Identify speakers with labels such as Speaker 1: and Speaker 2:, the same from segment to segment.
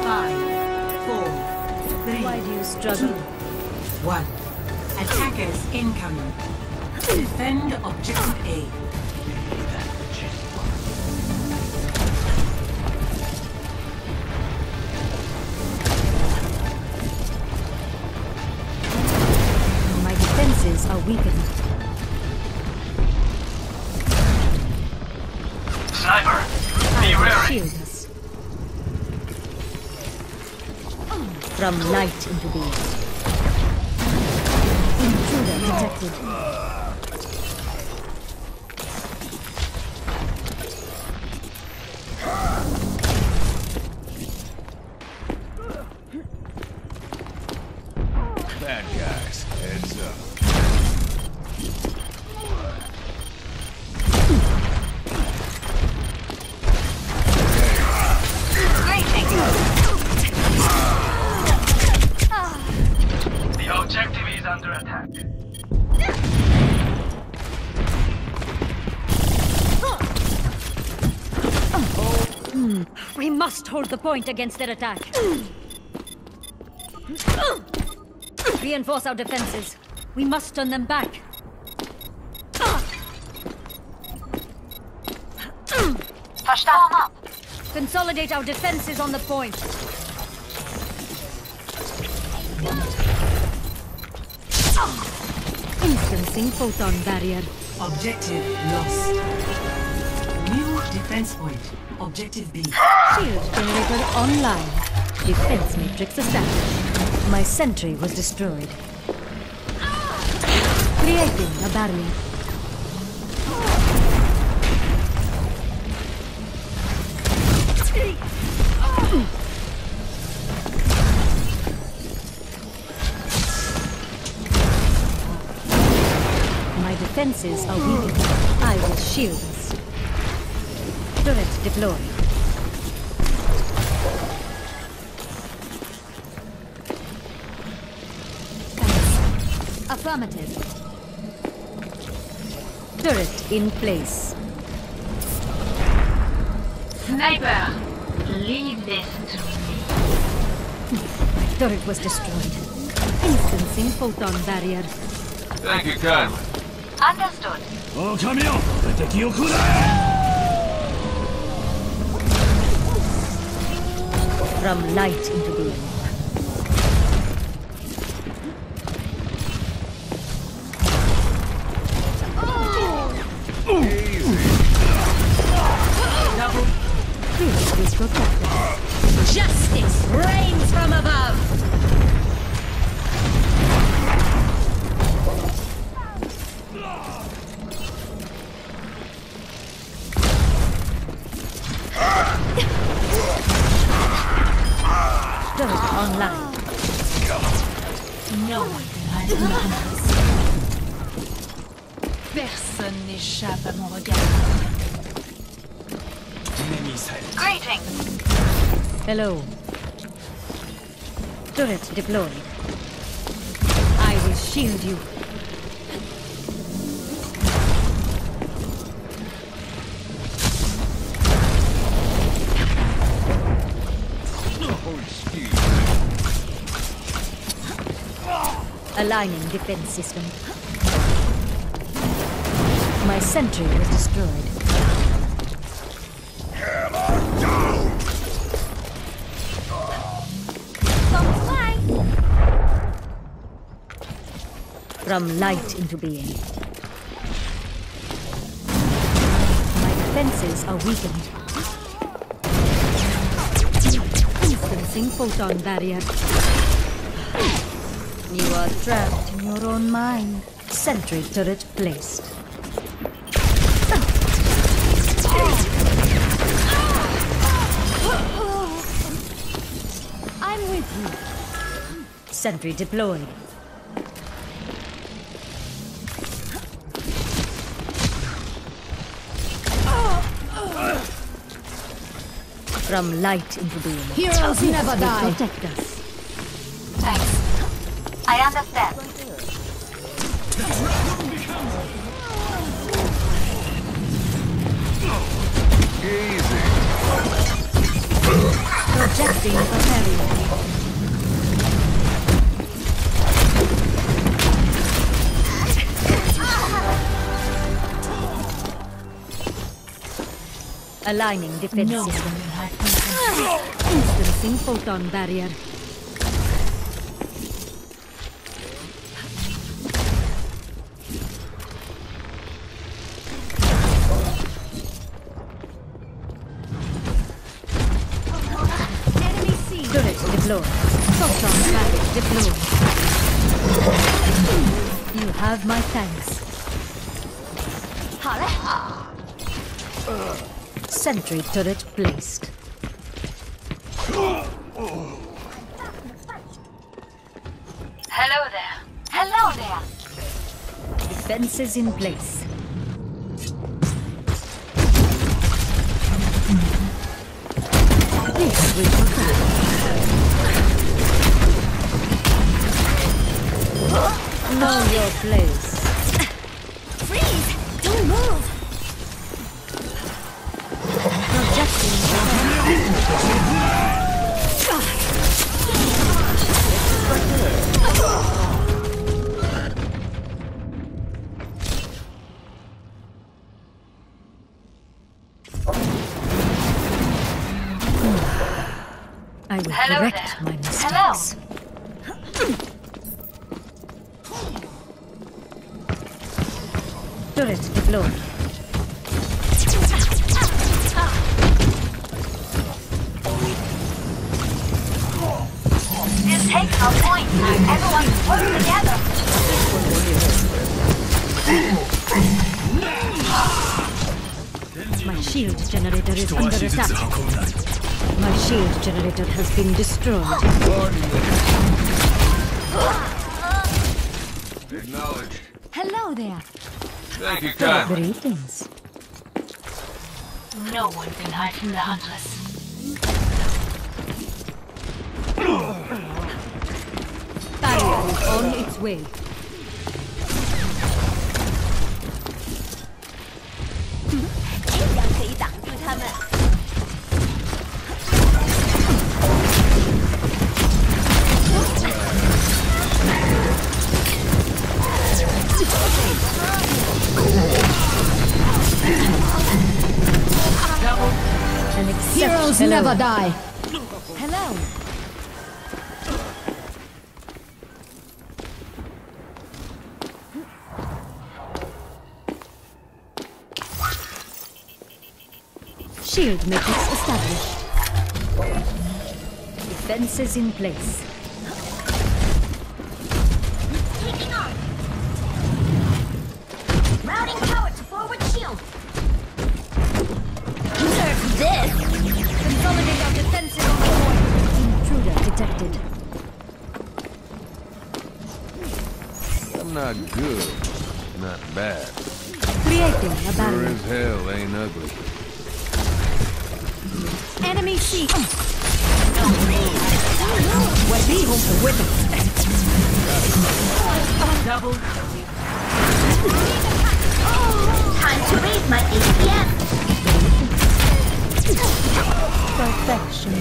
Speaker 1: 5, 4, 3,
Speaker 2: Why do you struggle?
Speaker 1: 1. Attackers incoming. Defend objective A.
Speaker 2: My defenses are weakened.
Speaker 3: Sniper, be wary.
Speaker 2: Shield us. From light into being. Intruder detected.
Speaker 4: Bad guys, heads up.
Speaker 3: The objective is under attack.
Speaker 2: We must hold the point against their attack. Reinforce our defenses. We must turn them back. Consolidate our defenses on the point. Instancing photon barrier.
Speaker 1: Objective lost. New defense point. Objective B.
Speaker 2: Shield generator online. Defense matrix established. My sentry was destroyed. Creating a barrier. My defenses are weakened. I will shield us. Turret deployed. Affirmative. Turret in place.
Speaker 5: Sniper, leave this to me.
Speaker 2: Turret was destroyed. Instancing photon barrier.
Speaker 4: Thank you kindly.
Speaker 5: Understood.
Speaker 4: 狼よ敵を食らえ
Speaker 2: From light into being. This is protected. Justice reigns from above! Turret online.
Speaker 5: No one has manners. Personne n'échappe à mon regard. Greetings.
Speaker 2: Hello. Turret deployed. I will shield you. Aligning defense system. My sentry was destroyed. From light into being. My defenses are weakened. Instancing photon barrier. You are trapped in your own mind. Sentry turret placed. I'm with you. Sentry deployed. From light into being.
Speaker 5: Heroes never die.
Speaker 2: Protect us.
Speaker 5: Thanks. I understand.
Speaker 2: Projecting Valerian. Aligning defense system. Instancing photon barrier. Enemy C. Turret deployed. Photon barrier deployed. You have my thanks. Sentry turret placed.
Speaker 5: Hello there. Hello there.
Speaker 2: Defenses in place. This will protect. Know your place.
Speaker 5: Freeze! Don't move!
Speaker 2: I will
Speaker 5: Hello
Speaker 2: correct
Speaker 5: there.
Speaker 2: my mistakes.
Speaker 5: Hello.
Speaker 2: Turret deployed.
Speaker 5: This takes a point. Everyone work together.
Speaker 2: My shield generator is under attack. My shield generator has been destroyed.
Speaker 4: Acknowledged.
Speaker 2: Hello there.
Speaker 4: Thank you kindly.
Speaker 2: Greetings.
Speaker 5: No one can hide from the Huntress.
Speaker 2: Barrier is on its way. Heroes never die. Hello. Shield matrix established. Defenses in place.
Speaker 5: Routing power to forward shield. Serve this.
Speaker 2: Consolidate our defenses on the point. Intruder detected.
Speaker 4: I'm not good. Not bad.
Speaker 2: Creating a
Speaker 4: Sure
Speaker 2: barrier.
Speaker 4: as hell ain't ugly.
Speaker 2: Enemy C. We're able to witness.
Speaker 1: Double.
Speaker 5: Time to raise my APM.
Speaker 2: Perfection.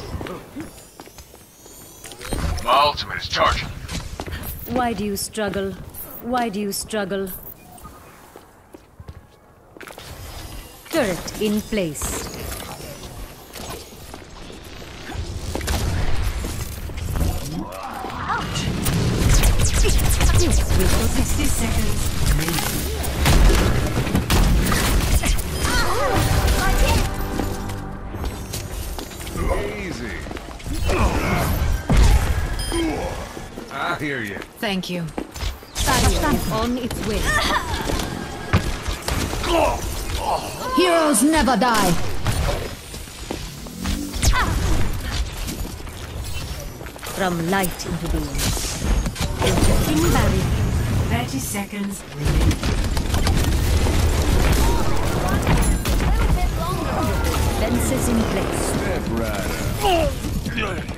Speaker 4: My ultimate is charging.
Speaker 2: Why do you struggle? Why do you struggle? Turret in place. Yes, we will
Speaker 1: 60 seconds remaining.
Speaker 4: Easy. I hear you.
Speaker 5: Thank you.
Speaker 2: barrier is on its way.
Speaker 6: Heroes never die.
Speaker 2: From light into being. Injecting barrier.
Speaker 1: 30 seconds remaining.
Speaker 2: Fences in place.
Speaker 4: Step right up.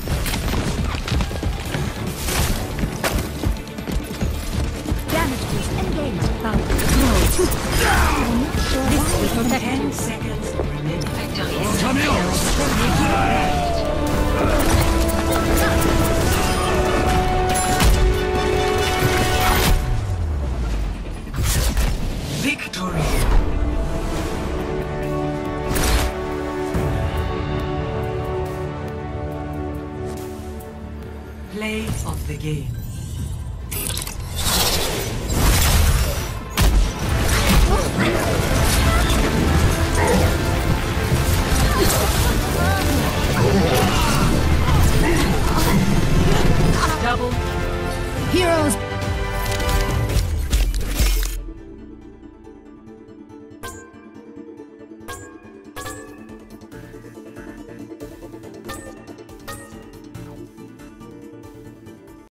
Speaker 2: Damages engaged. Power. No. This will protect
Speaker 1: 10 seconds remaining.
Speaker 4: Come here.
Speaker 1: Play of the game.